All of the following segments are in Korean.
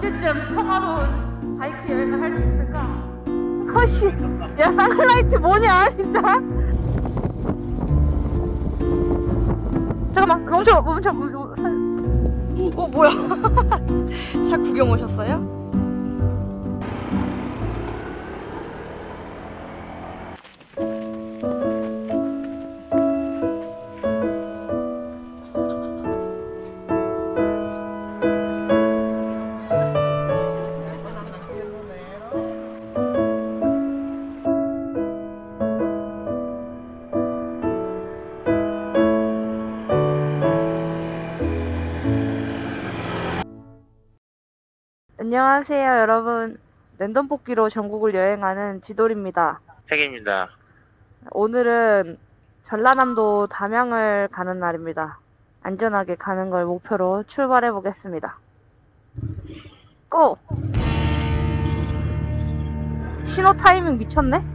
언제쯤 평화로운 바이크 여행을 할 수 있을까? 허씨, 야 산라이트 뭐냐 진짜? 잠깐만 멈춰. 뭐야? 차 구경 오셨어요? 안녕하세요 여러분, 랜덤 뽑기로 전국을 여행하는 지돌입니다. 책입니다. 오늘은 전라남도 담양을 가는 날입니다. 안전하게 가는 걸 목표로 출발해 보겠습니다. 고! 신호 타이밍 미쳤네?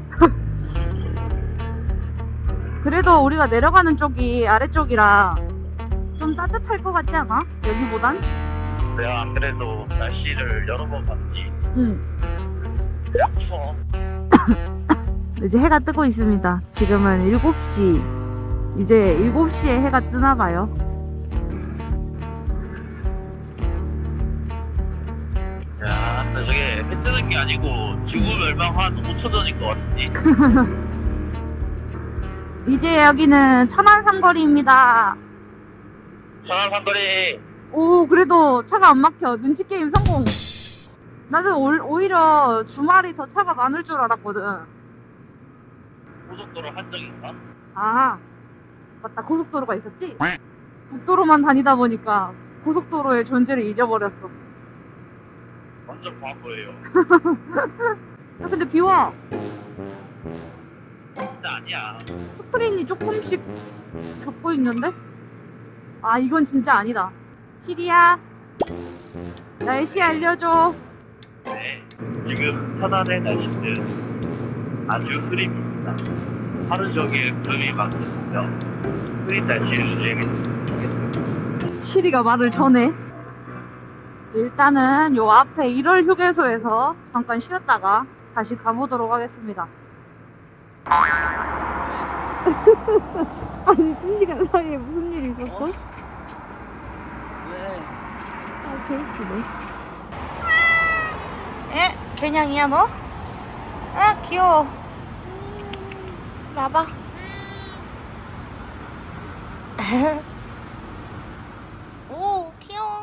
그래도 우리가 내려가는 쪽이 아래쪽이라 좀 따뜻할 것 같지 않아? 여기보단? 내가 안 그래도 날씨를 여러 번 봤지. 응. 그냥 추워. 이제 해가 뜨고 있습니다. 지금은 7시. 이제 7시에 해가 뜨나봐요. 야, 근데 저게 해 뜨는 게 아니고 지구 멸망 한 5초 전인 것 같으니. 이제 여기는 천안삼거리입니다. 천안삼거리. 오, 그래도 차가 안 막혀. 눈치 게임 성공. 나는 오히려 주말이 더 차가 많을 줄 알았거든. 고속도로 한정인가? 아, 맞다. 고속도로가 있었지? 국도로만 다니다 보니까 고속도로의 존재를 잊어버렸어. 완전 과거예요. 야, 근데 비와. 진짜 아니야. 스크린이 조금씩 접고 있는데? 아, 이건 진짜 아니다. 시리야, 날씨 알려줘. 네, 지금 천안의 날씨는 아주 흐립니다. 하루 종일 구름이 많거든요. 흐린 날씨를 유행했습니다. 시리가 말을 전해. 일단은 요 앞에 1월 휴게소에서 잠깐 쉬었다가 다시 가보도록 하겠습니다. 아니, 2시간 사이에 무슨 일이 있었어? 왜? 아, 개웃기네. 에? 개냥이야 너? 아 귀여워. 나봐. 오 귀여워.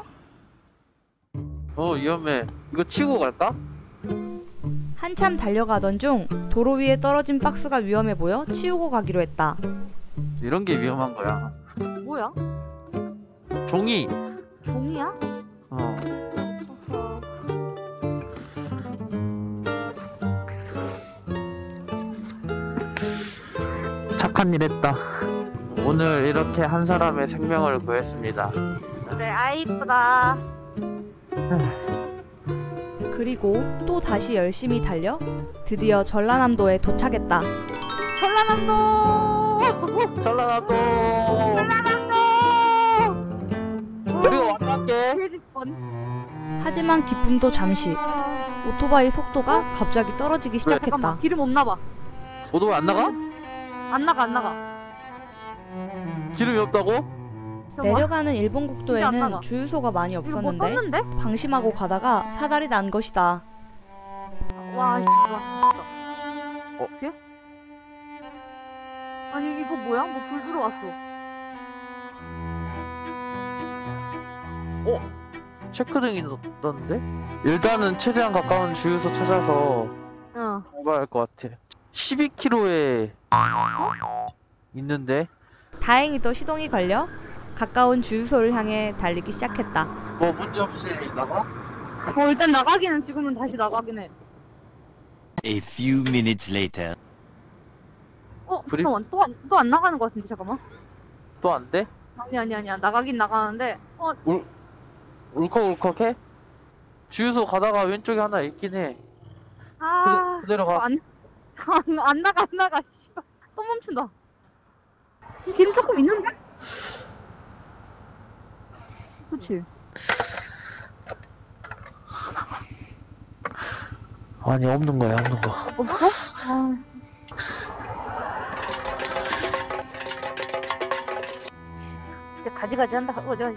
위험해. 이거 치고 갈까? 한참 달려가던 중 도로 위에 떨어진 박스가 위험해 보여 치우고 가기로 했다. 이런 게 위험한 거야. 뭐야? 종이. 종이야? 어. 어허. 착한 일 했다. 오늘 이렇게 한 사람의 생명을 구했습니다. 그래, 아이 이쁘다. 그리고 또 다시 열심히 달려 드디어 전라남도에 도착했다. 전라남도! 전라남도. 전라남도! 우리가 왔다게. 돼지뻔. 하지만 기쁨도 잠시. 오토바이 속도가 갑자기 떨어지기 시작했다. 잠깐만, 기름 없나봐. 오토바이 안 나가? 안 나가. 기름이 없다고? 내려가는 일본 이게 안 국도에는 나가. 주유소가 많이 이거 뭐 없었는데 떴는데? 방심하고 가다가 사달이 난 것이다. 와, 와. 어떻게? 아니, 이거 뭐야? 뭐 불 들어왔어. 체크등이 떴는데? 일단은 최대한 가까운 주유소 찾아서 응. 가봐야 할 것 같아. 12km에 있는데 다행히도 시동이 걸려 가까운 주유소를 향해 달리기 시작했다. 뭐 문제 없이 나가? 일단 나가기는 지금은 다시 나가긴 해. A few minutes later. 불이- 잠깐만, 또 안 나가는 것 같은데, 잠깐만. 또 안 돼? 아니야. 나가긴 나가는데, 울컥울컥해? 주유소 가다가 왼쪽에 하나 있긴 해. 그대로 가. 안 나가, 씨발. 또 멈춘다. 길 조금 있는데? 그치? 아니 없는 거야 없는 거. 없어? 아. 진짜 가지가지 한다. 어제.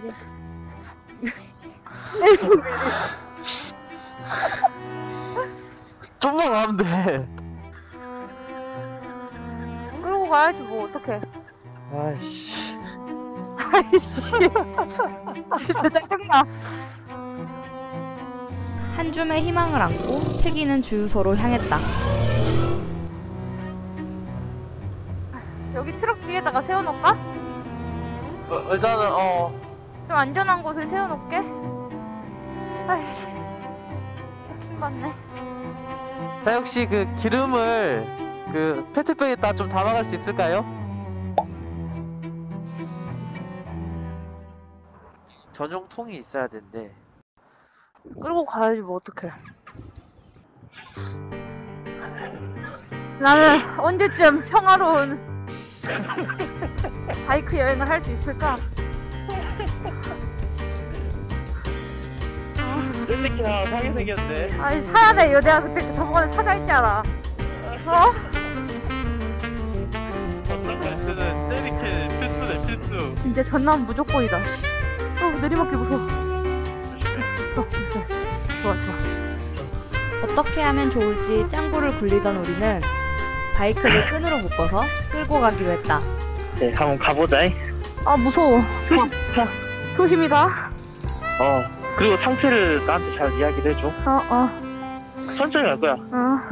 좀만 가면 돼. 끌고 가야지 뭐 어떡해. 아이씨. 아이씨. 진짜 짜증나. 한 줌의 희망을 안고 태기는 주유소로 향했다. 여기 트럭 뒤에다가 세워놓을까? 일단은 좀 안전한 곳에 세워놓을게. 아이씨. 킹 받네. 사육 씨 그 기름을 그 페트병에다 좀 담아갈 수 있을까요? 전용 통이 있어야 된대. 끌고 가야지 뭐 어떡해. 나는 언제쯤 평화로운 바이크 여행을 할 수 있을까? 쫄리키나 사게 생겼네. 아니 사야 돼. 이거 내가 그때 저번에 사자 했잖아. 어? 어떤 멘트는 쫄리키 필수네 필수. 진짜 전남 무조건이다. 내리막길 무서워. 좋아. 어떻게 하면 좋을지 짱구를 굴리던 우리는 바이크를 끈으로 묶어서 끌고 가기로 했다. 네, 한번 가보자. 아 무서워. 조심이다. 그리고 상태를 나한테 잘 이야기를 해줘. 천천히 갈 거야.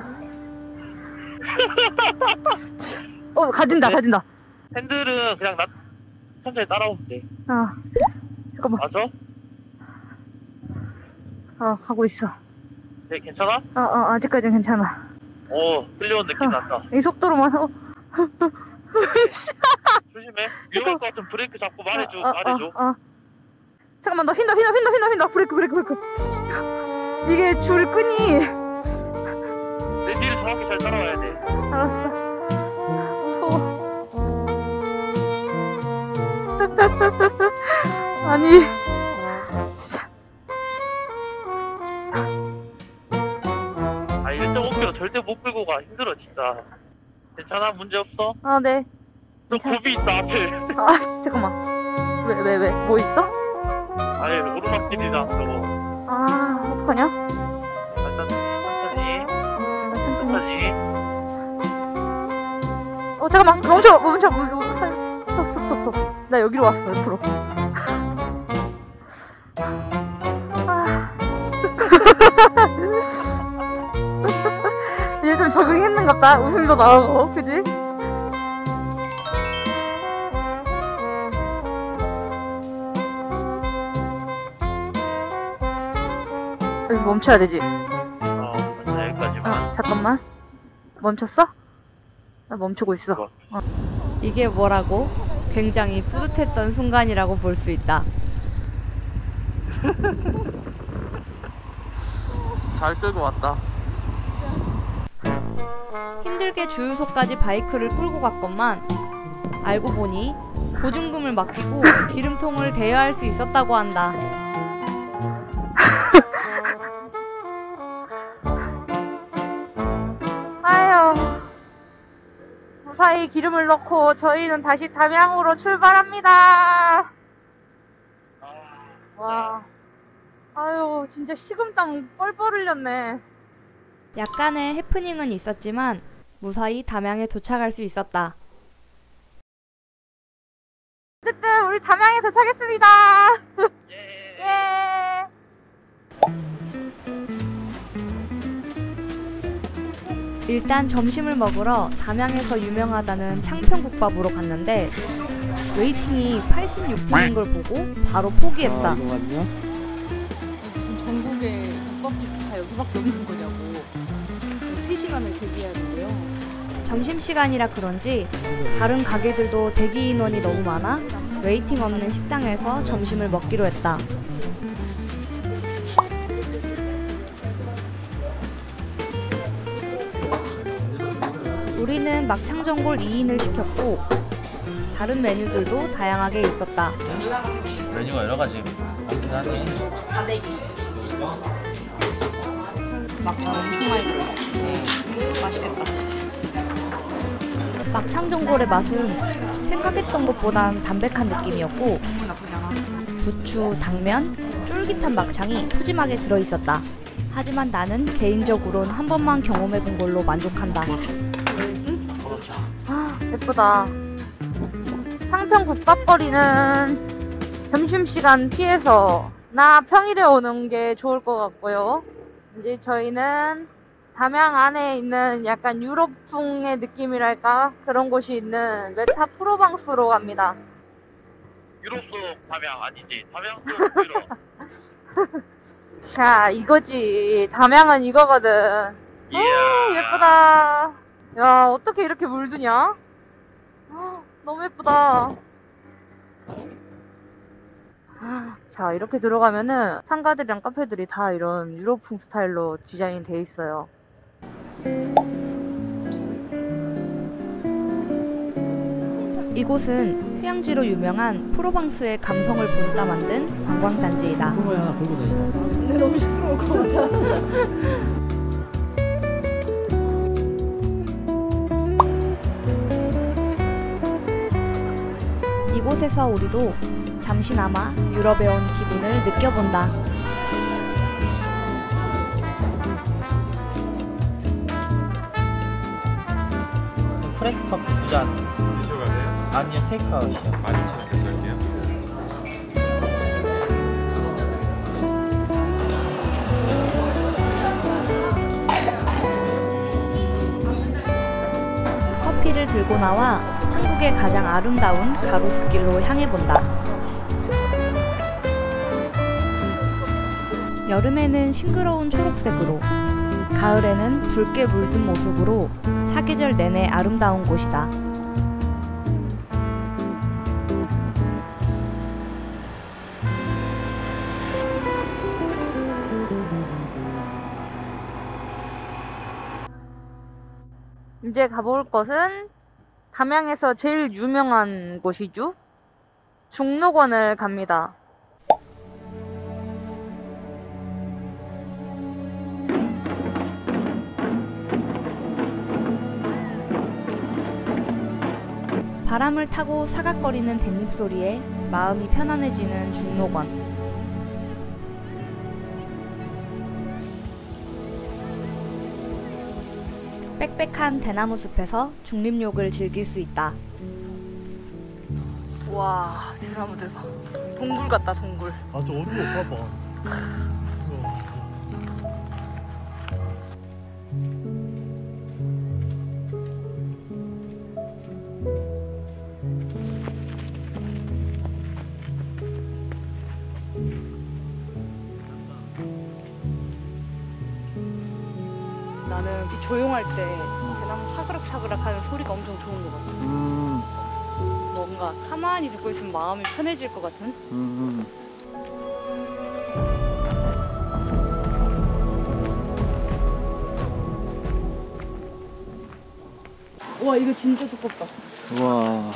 가진다. 핸들은 그냥 나 천천히 따라오면 돼. 잠깐만. 맞아? 가고 있어. 네, 괜찮아? 아직까지는 괜찮아. 끌려온 느낌 난다. 이 속도로만. 조심해. 위험할 것 같으면 브레이크 잡고 말해줘. 잠깐만, 나 휜다. 브레이크. 이게 줄 끈이. 내 뒤를 정확히 잘 따라와야 돼. 알았어. 무서워. 아니, 진짜. 1.5km 절대 못 끌고 가. 힘들어, 진짜. 괜찮아? 문제 없어? 네. 저 굽이 있다, 앞에. 잠깐만. 왜? 뭐 있어? 아니, 오르막길이라, 저거. 어떡하냐? 일단, 천천히. 잠깐만. 멈춰. 스톱. 나 여기로 왔어, 옆으로. 이제 좀 적응했는갑다. 웃음도 나오고, 그지? 여기서 멈춰야 되지? 맞아, 여기까지만. 잠깐만. 멈췄어? 나 멈추고 있어. 이게 뭐라고? 굉장히 뿌듯했던 순간이라고 볼 수 있다. 잘 끌고 왔다. 힘들게 주유소까지 바이크를 끌고 갔건만 알고 보니 보증금을 맡기고 기름통을 대여할 수 있었다고 한다. 아유, 무사히 기름을 넣고 저희는 다시 담양으로 출발합니다. 와, 아유, 진짜 식은땀 뻘뻘 흘렸네. 약간의 해프닝은 있었지만 무사히 담양에 도착할 수 있었다. 어쨌든 우리 담양에 도착했습니다. 예. 일단 점심을 먹으러 담양에서 유명하다는 창평국밥으로 갔는데 웨이팅이 86분인 걸 보고 바로 포기했다. 무슨 전국에 국밥집 다 여기밖에 없는 거냐고. 3시간을 대기해야 된대요. 점심시간이라 그런지 다른 가게들도 대기 인원이 너무 많아 웨이팅 없는 식당에서 점심을 먹기로 했다. 우리는 막창전골 2인을 시켰고 다른 메뉴들도 다양하게 있었다. 메뉴가 여러 가지 많긴 하네. 막창 엄청 많이 들어. 맛있겠다. 막창전골의 맛은 생각했던 것보단 담백한 느낌이었고 부추, 당면, 쫄깃한 막창이 푸짐하게 들어있었다. 하지만 나는 개인적으로는 한 번만 경험해본 걸로 만족한다. 예쁘다. 창평 국밥거리는 점심시간 피해서 나 평일에 오는 게 좋을 것 같고요. 이제 저희는 담양 안에 있는 약간 유럽풍의 느낌이랄까? 그런 곳이 있는 메타 프로방스로 갑니다. 유럽 속 담양 아니지. 담양 속 유럽. 자, 이거지. 담양은 이거거든. 이야. 오, 예쁘다. 야, 어떻게 이렇게 물드냐? 너무 예쁘다. 자, 이렇게 들어가면은 상가들이랑 카페들이 다 이런 유럽풍 스타일로 디자인 돼 있어요. 이곳은 휴양지로 유명한 프로방스의 감성을 본따 만든 관광단지이다. 이곳에서 우리도 잠시나마 유럽에 온 기분을 느껴본다. 프레스 커피 2잔. 드시러 가세요? 아니요, 테이크아웃이요. 12,000원 결제할게요. 커피를 들고 나와 한국의 가장 아름다운 가로수길로 향해본다. 여름에는 싱그러운 초록색으로, 가을에는 붉게 물든 모습으로 사계절 내내 아름다운 곳이다. 이제 가볼 곳은 담양에서 제일 유명한 곳이죠. 중록원을 갑니다. 바람을 타고 사각거리는 댄잎 소리에 마음이 편안해지는 중록원. 빽빽한 대나무 숲에서 중림욕을 즐길 수 있다. 와, 대나무들 봐. 동굴 같다, 동굴. 아, 저 어두워, 봐봐. 나는 이 조용할 때 대나무 사그락사그락 하는 소리가 엄청 좋은 것 같아. 뭔가 가만히 듣고 있으면 마음이 편해질 것 같은? 와, 이거 진짜 두껍다. 우와.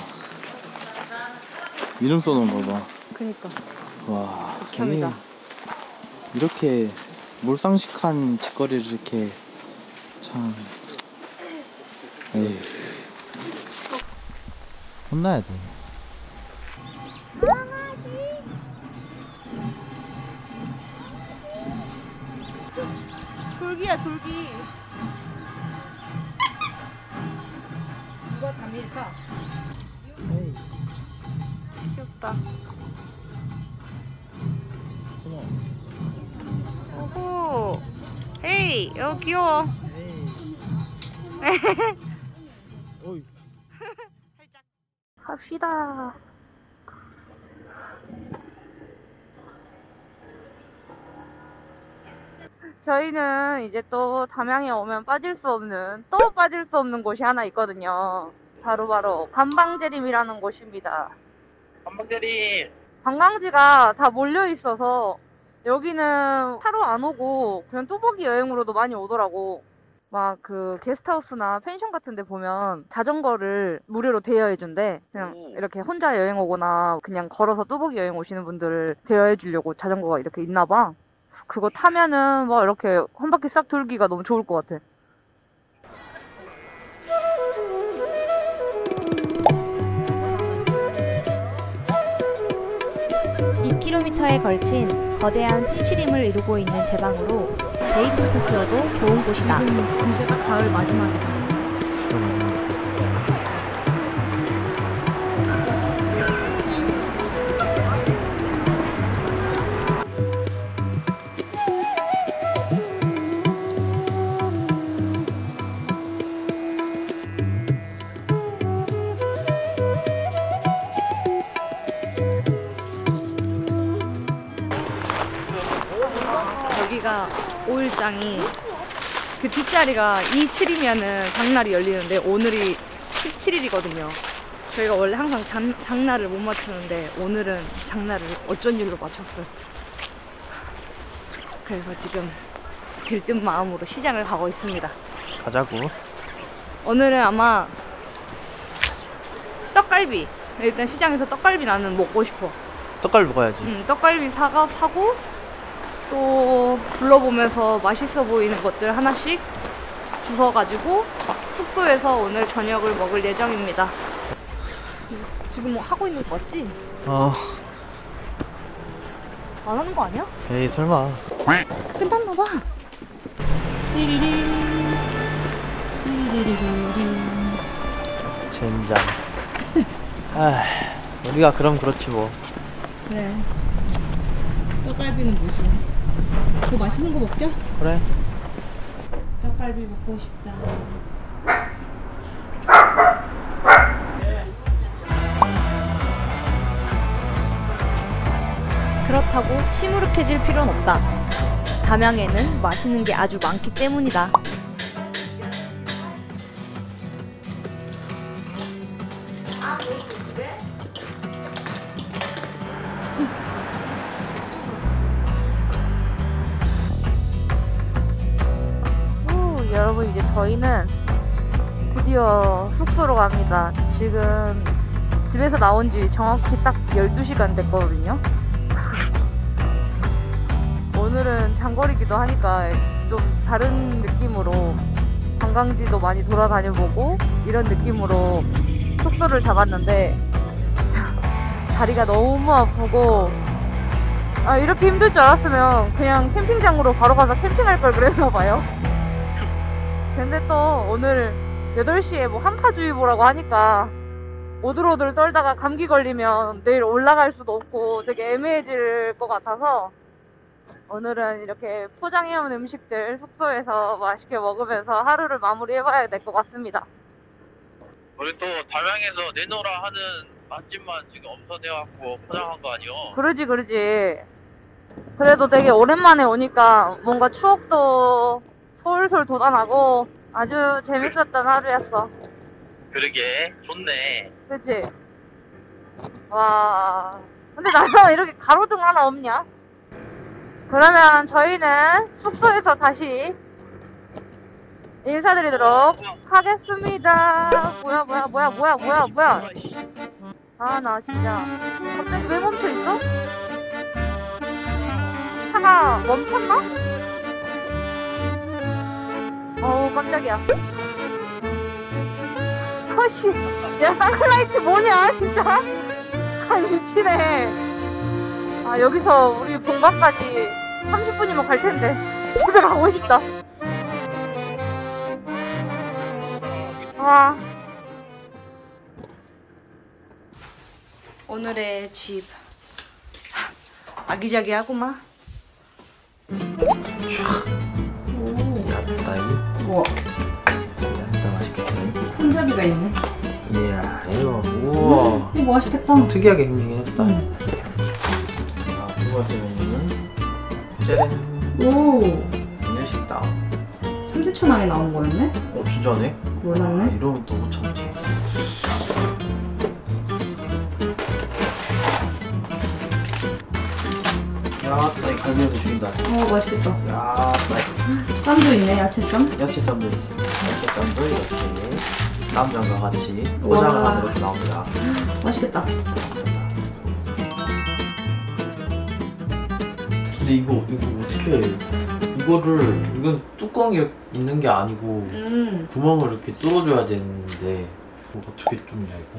이름 써놓은 거 봐. 그니까. 와. 극혐이다. 이렇게 몰상식한 짓거리를 이렇게 참. 에이. 혼나야 돼. 돌기야, 돌기. 누가 담일까? 귀엽다. 오호. 헤이, 귀여워. 어이. 갑시다. 저희는 이제 또 담양에 오면 빠질 수 없는 곳이 하나 있거든요. 바로 관방재림이라는 곳입니다. 한방대리. 관광지가 다 몰려 있어서 여기는 차로 안 오고 그냥 뚜벅이 여행으로도 많이 오더라고. 막 그 게스트하우스나 펜션 같은 데 보면 자전거를 무료로 대여해준대. 그냥 이렇게 혼자 여행 오거나 그냥 걸어서 뚜벅이 여행 오시는 분들을 대여해 주려고 자전거가 이렇게 있나 봐. 그거 타면은 막 이렇게 한 바퀴 싹 돌기가 너무 좋을 것 같아. 2km에 걸친 거대한 피치림을 이루고 있는 제 방으로 데이트 코스로도 좋은 곳이다. 지금 진짜 딱 가을 마지막이다. 진짜 마지막. 여기가 5일장이 그 뒷자리가 27이면은 장날이 열리는데 오늘이 17일이거든요. 저희가 원래 항상 장날을 못 맞추는데 오늘은 장날을 어쩐 일로 맞췄어요. 그래서 지금 들뜬 마음으로 시장을 가고 있습니다. 가자고. 오늘은 아마 떡갈비, 일단 시장에서 떡갈비 나는 먹고 싶어. 떡갈비 먹어야지. 떡갈비 사고 또 둘러보면서 맛있어 보이는 것들 하나씩 주워가지고 숙소에서 오늘 저녁을 먹을 예정입니다. 지금 뭐 하고 있는 거 맞지? 안 하는 거 아니야? 에이 설마. 끝났나 봐. 젠장. 아, 우리가 그럼 그렇지 뭐. 그래. 떡갈비는 무슨? 더 맛있는 거 먹자. 그래. 떡갈비 먹고 싶다. 그렇다고 시무룩해질 필요는 없다. 담양에는 맛있는 게 아주 많기 때문이다. 여러분 이제 저희는 드디어 숙소로 갑니다. 지금 집에서 나온 지 정확히 딱 12시간 됐거든요. 오늘은 장거리기도 하니까 좀 다른 느낌으로 관광지도 많이 돌아다녀보고 이런 느낌으로 숙소를 잡았는데 다리가 너무 아프고 이렇게 힘들 줄 알았으면 그냥 캠핑장으로 바로 가서 캠핑할 걸 그랬나봐요. 근데 또 오늘 8시에 뭐 한파주의보라고 하니까 오들오들 떨다가 감기 걸리면 내일 올라갈 수도 없고 되게 애매해질 것 같아서 오늘은 이렇게 포장해온 음식들 숙소에서 맛있게 먹으면서 하루를 마무리해봐야 될 것 같습니다. 우리 또 담양에서 내놓으라 하는 맛집만 지금 엄선해갖고 포장한 거 아니요? 그러지. 그래도 되게 오랜만에 오니까 뭔가 추억도 솔솔 돋아나고 아주 재밌었던 하루였어. 그러게 좋네. 그치? 와. 근데 나는 이렇게 가로등 하나 없냐? 그러면 저희는 숙소에서 다시 인사드리도록 하겠습니다. 뭐야. 아, 나 진짜. 갑자기 왜 멈춰있어? 차가 멈췄나? 어우, 깜짝이야. 허씨. 야, 선글라이트 뭐냐, 진짜? 아, 미치네. 아, 여기서 우리 본가까지 30분이면 갈 텐데. 집에 가고 싶다. 와. 오늘의 집 아기자기하구만. 야따이. 우와, 야따 맛있겠네. 손잡이가 있네. 이야 이거 우와. 이거 맛있겠다. 특이하게 생기긴 했다. 자, 두 번째 메뉴는 짜란. 오, 일식당. 3,000원에 나온 거였네? 진짜네? 몰랐네. 이러면 또 못 참지. 야따 이 갈비도 죽인다. 맛있겠다. 야따. 쌈도 있네, 야채쌈. 야채쌈도 있어. 야채쌈도 이렇게 쌈장과 같이 우와. 포장을 하면 이렇게 나옵니다. 맛있겠다. 근데 이거 어떻게 해? 이건 뚜껑이 있는 게 아니고 구멍을 이렇게 뚫어줘야 되는데 어떻게 뚫냐 이거?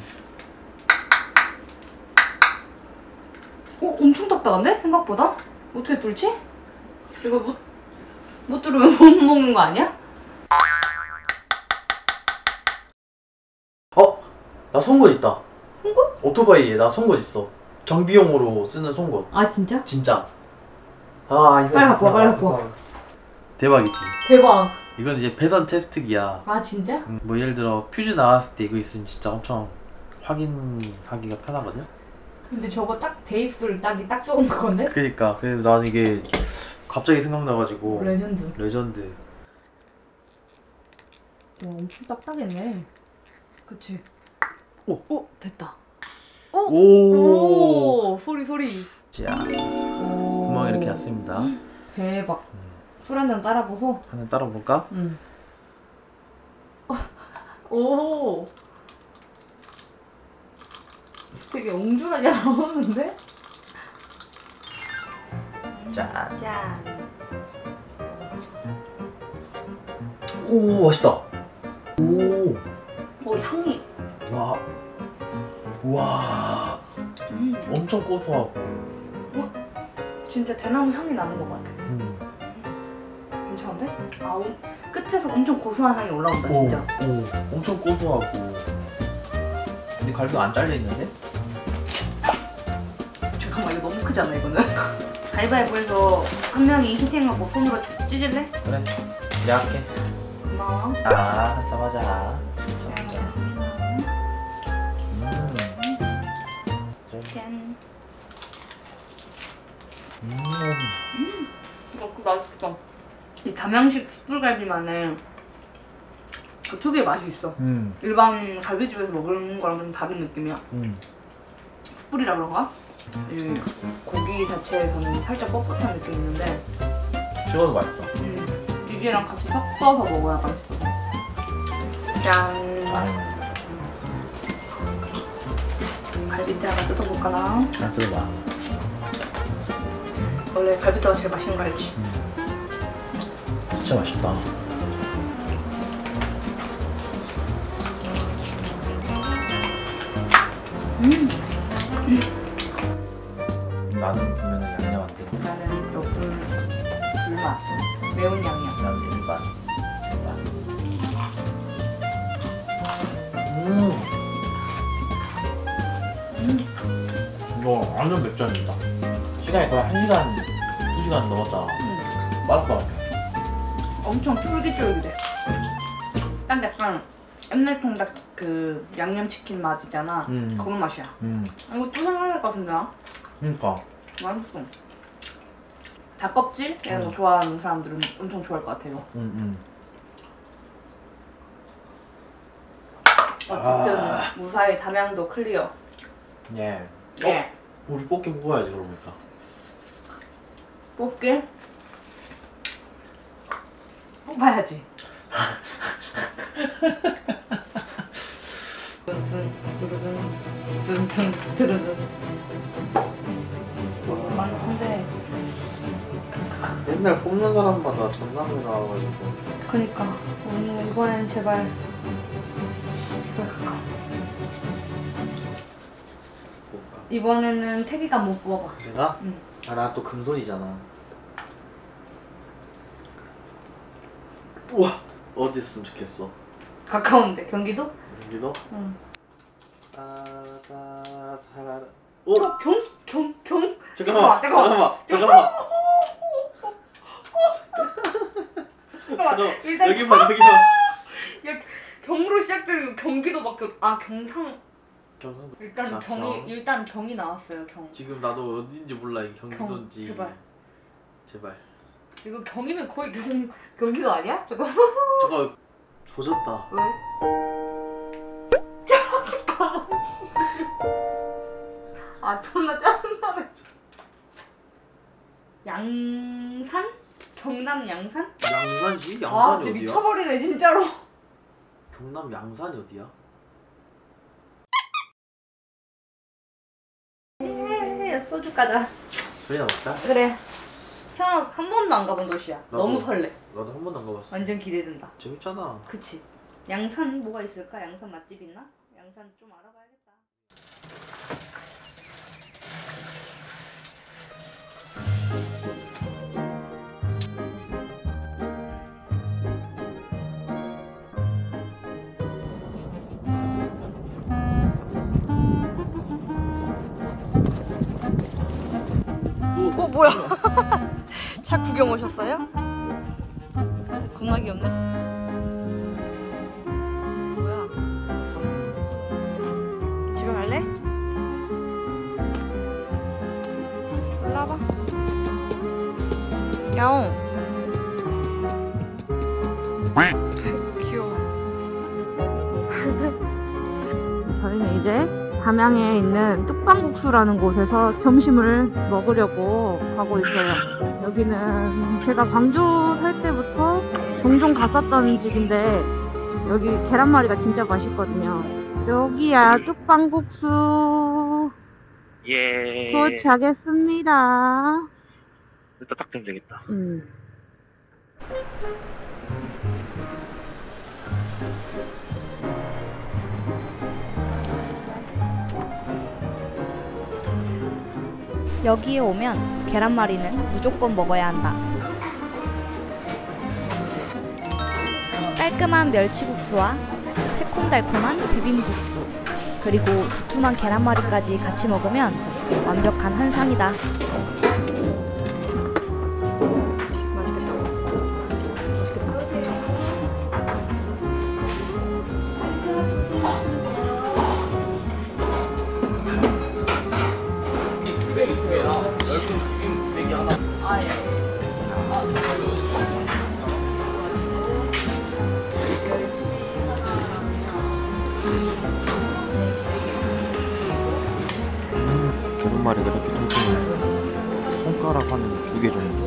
엄청 딱딱한데? 생각보다? 어떻게 뚫지? 이거 못 뚫으면 못 먹는 거 아니야? 나 송곳 있다. 송곳? 오토바이에 나 송곳 있어. 정비용으로 쓰는 송곳. 아 진짜? 진짜. 빨리 갖고 와, 빨리 갖고 와. 대박이지. 대박. 이건 이제 배선 테스트기야. 아 진짜? 뭐 예를 들어 퓨즈 나왔을 때 이거 있으면 진짜 엄청 확인하기가 편하거든. 근데 저거 딱 대입술 딱이 딱 좋은 그건데? 그니까 그래서 나는 이게 갑자기 생각나가지고. 레전드. 와 엄청 딱딱했네. 그치? 됐다. 오. 소리. 자, 구멍 이렇게 났습니다. 대박. 술 한 잔 따라보소. 하나 따라 볼까? 응. 오. 되게 옹졸하게 나오는데? 짠. 짠. 오, 맛있다. 오. 향이. 와. 엄청 고소하고. 진짜 대나무 향이 나는 것 같아. 괜찮은데? 끝에서 엄청 고소한 향이 올라온다 진짜. 오, 엄청 고소하고. 근데 갈비가 안 잘려 있는데? 잠깐만 이거 너무 크잖아 이거는. 가위바위보에서 한 명이 희생하고 손으로 찢을래? 그래. 내가 할게. 고마워. 써보자. 짠. 이거 맛있어. 이 담양식 숯불갈비만의 그 특유의 맛이 있어. 일반 갈비집에서 먹는 거랑 좀 다른 느낌이야. 숯불이라 그런가? 이 고기 자체에서는 살짝 뻣뻣한 느낌이 있는데 식어도 맛있어. 비계랑 같이 섞어서 먹어야 맛있어. 짠. 갈비뼈 하나 뜯어볼까 나? 하나 뜯어봐. 원래 갈비뼈가 제일 맛있는 거 알지? 진짜 맛있다. 나는 보면은 양념 안 돼. 나는 불맛. 매운 양념. 나는 일반. 이거 완전 맥주입니다. 시간이 거의 1시간, 2시간 넘었잖아. 빠삭빠삭해. 엄청 쫄깃쫄깃해. 딱 약간 옛날 통닭 그 양념치킨 맛이잖아. 그런 맛이야. 이거 또 생각날 것 같은데 나? 그니까. 맛있어. 닭껍질? 이런 거 좋아하는 사람들은 엄청 좋아할 것 같아 이거. 어쨌든 무사히 담양도 클리어. 예. 예. 우리 뽑기 먹어야지 그러니까. 뽑기? 뽑아야지. 만한데. 맨날 뽑는 사람마다 전남이 나와가지고. 그니까 오늘 이번엔 제발 갈까. 이번에는 태기가 못 뽑아. 내가? 응. 아, 나 또 금손이잖아. 우와! 어디 있으면 좋겠어? 가까운데 경기도? 경기도? 응. 오! 경? 잠깐만! 일단 여기만. 야, 경으로 시작되는 경기도밖에 경상. 경상도. 일단 경이 나왔어요. 경. 지금 나도 어딘지 몰라. 이게 경기도인지. 제발. 이거 경이면 거의 경기도 아니야? 저거 조졌다. 왜? 존나 짜증나네. 양산? 경남 양산? 양산시? 진짜 양산이 어디야? 미쳐버리네 진짜로. 경남 양산이 어디야? 소주 가자. 술이나 먹자. 그래. 태어나서 한 번도 안 가본 도시야. 너무 설레. 나도 한 번도 안 가봤어. 완전 기대된다. 재밌잖아. 그치. 양산 뭐가 있을까? 양산 맛집 있나? 양산 좀 알아봐야겠다. 뭐야? 차 구경 오셨어요? 겁나 귀엽네. 뭐야? 집에 갈래? 올라와봐. 야옹. 귀여워. 저희는 이제 담양에 있는 뚝방국수라는 곳에서 점심을 먹으려고 가고 있어요. 여기는 제가 광주 살 때부터 종종 갔었던 집인데 여기 계란말이가 진짜 맛있거든요. 여기야 뚝방국수. 예. 도착했습니다. 일단 딱 되면 되겠다. 여기에 오면 계란말이는 무조건 먹어야 한다. 깔끔한 멸치국수와 새콤달콤한 비빔국수, 그리고 두툼한 계란말이까지 같이 먹으면 완벽한 한상이다. 계란말이가 이렇게 통통해. 손가락 한 2개 정도.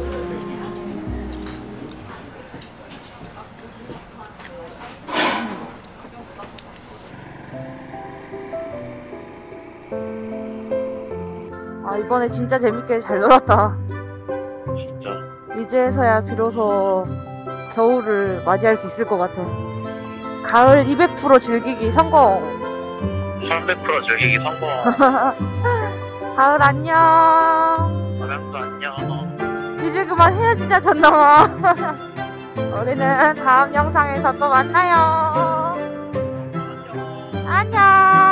아, 이번에 진짜 재밌게 잘 놀았다. 진짜. 이제서야 비로소 겨울을 맞이할 수 있을 것 같아. 가을 200% 즐기기 성공. 300% 즐기기 성공. 가을 안녕. 담양도 안녕. 이제 그만 헤어지자 전남아. 우리는 다음 영상에서 또 만나요. 안녕.